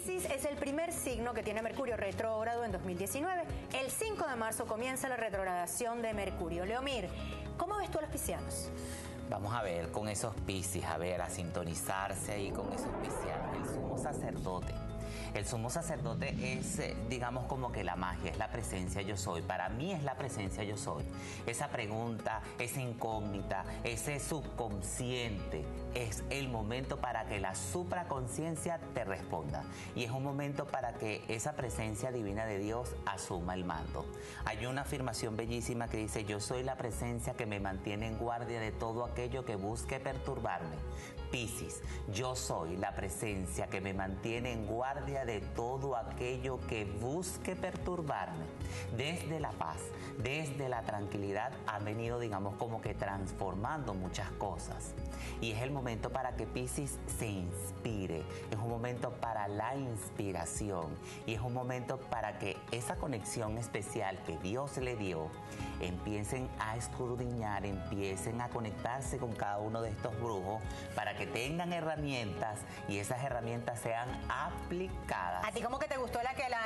Piscis es el primer signo que tiene Mercurio retrógrado en 2019. El 5 de marzo comienza la retrogradación de Mercurio. Leomir, ¿cómo ves tú a los piscianos? Vamos a ver con esos Piscis, a sintonizarse ahí con esos piscianos. El sumo sacerdote. El sumo sacerdote es, digamos, como que la magia, es la presencia yo soy. Para mí es la presencia yo soy. Esa pregunta, esa incógnita, ese subconsciente, es el momento para que la supraconciencia te responda. Y es un momento para que esa presencia divina de Dios asuma el mando. Hay una afirmación bellísima que dice: yo soy la presencia que me mantiene en guardia de todo aquello que busque perturbarme. Piscis, yo soy la presencia que me mantiene en guardia de todo aquello que busque perturbarme. Desde la paz, desde la tranquilidad han venido, digamos, como que transformando muchas cosas. Y es el momento para que Piscis se inspire, es un momento para la inspiración y es un momento para que esa conexión especial que Dios le dio empiecen a escudriñar, empiecen a conectarse con cada uno de estos brujos para que tengan herramientas y esas herramientas sean aplicadas. A ti como que te gustó la que la...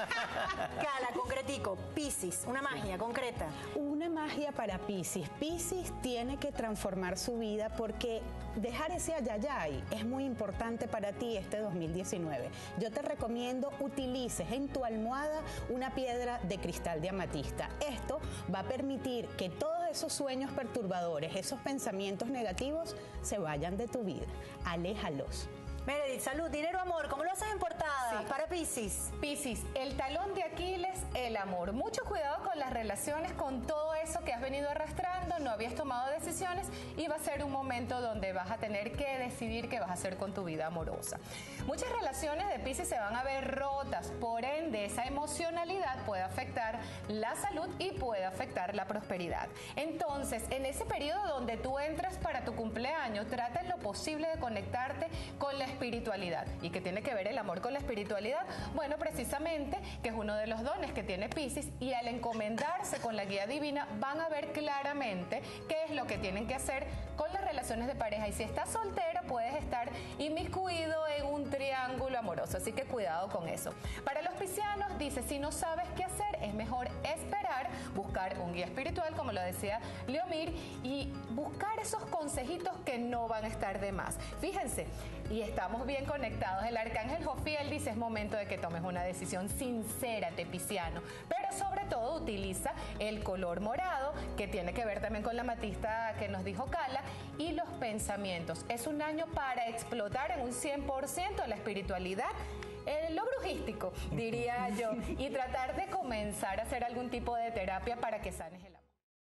Cala, concretico, Piscis, una magia concreta. Una magia para Piscis. Piscis tiene que transformar su vida porque dejar ese ayayay es muy importante para ti este 2019. Yo te recomiendo utilices en tu almohada una piedra de cristal de amatista. Esto va a permitir que todos esos sueños perturbadores, esos pensamientos negativos se vayan de tu vida. Aléjalos. Meredith, salud, dinero, amor, ¿cómo lo haces en portada? Sí. Para Piscis. Piscis, el talón de Aquiles, el amor. Mucho cuidado con las relaciones, con todo eso que has venido arrastrando, no habías tomado decisiones y va a ser un momento donde vas a tener que decidir qué vas a hacer con tu vida amorosa. Muchas relaciones de Piscis se van a ver rotas, por ende esa emocionalidad puede afectar la salud y puede afectar la prosperidad. Entonces, en ese periodo donde tú entras para tu cumpleaños, trata en lo posible de conectarte con la espiritualidad. ¿Y qué tiene que ver el amor con la espiritualidad? Bueno, precisamente que es uno de los dones que tiene Piscis y al encomendarse con la guía divina van a ver claramente qué es lo que tienen que hacer con las relaciones de pareja. Y si estás soltero puedes estar inmiscuido en un triángulo amoroso, así que cuidado con eso. Para los piscianos dice: si no sabes qué hacer es mejor esperar, buscar un guía espiritual, como lo decía Leomir, y buscar esos consejitos que no van a estar de más. Fíjense, y estamos bien conectados. El arcángel Jofiel dice: es momento de que tomes una decisión, sincérate, pisciano, pero sobre todo utiliza el color morado, que tiene que ver también con la amatista que nos dijo Cala, y los pensamientos. Es un año para explotar en un 100% la espiritualidad, lo brujístico, diría yo, y tratar de comenzar a hacer algún tipo de terapia para que sanes el